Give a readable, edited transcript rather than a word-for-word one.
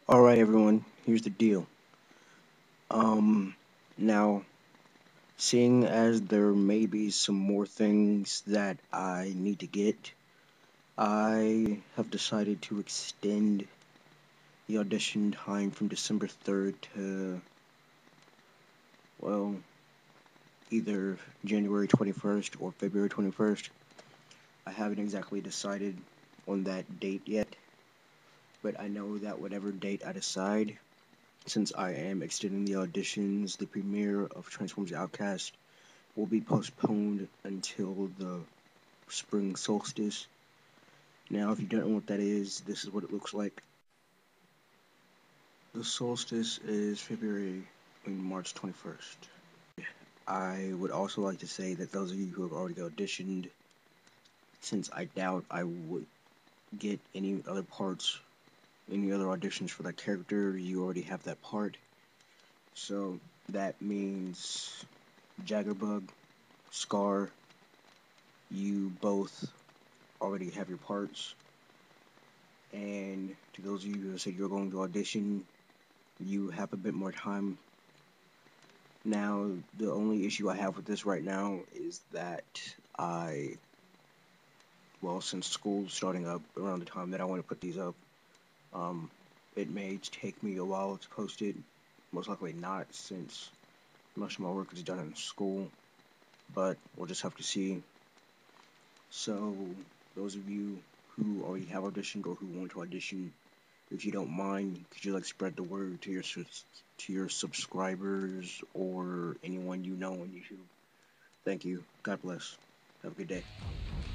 Alright everyone, here's the deal. Um, Now, seeing as there may be some more things that I need to get, I have decided to extend the audition time from December 3rd to, well, either January 21st or February 21st. I haven't exactly decided on that date yet, but I know that whatever date I decide, since I am extending the auditions, the premiere of Transformers Outcast will be postponed until the spring solstice. Now, if you don't know what that is, this is what it looks like. The solstice is March 21st. I would also like to say that those of you who have already auditioned, since I doubt I would get any other parts, any other auditions for that character, you already have that part. So that means Jaggerbug, Scar, you both already have your parts. And to those of you who said you're going to audition, you have a bit more time. Now, the only issue I have with this right now is that since school's starting up around the time that I want to put these up, it may take me a while to post it. Most likely not, since most of my work is done in school, but we'll just have to see. So, those of you who already have auditioned or who want to audition, if you don't mind, could you spread the word to your subscribers or anyone you know on YouTube? Thank you. God bless. Have a good day.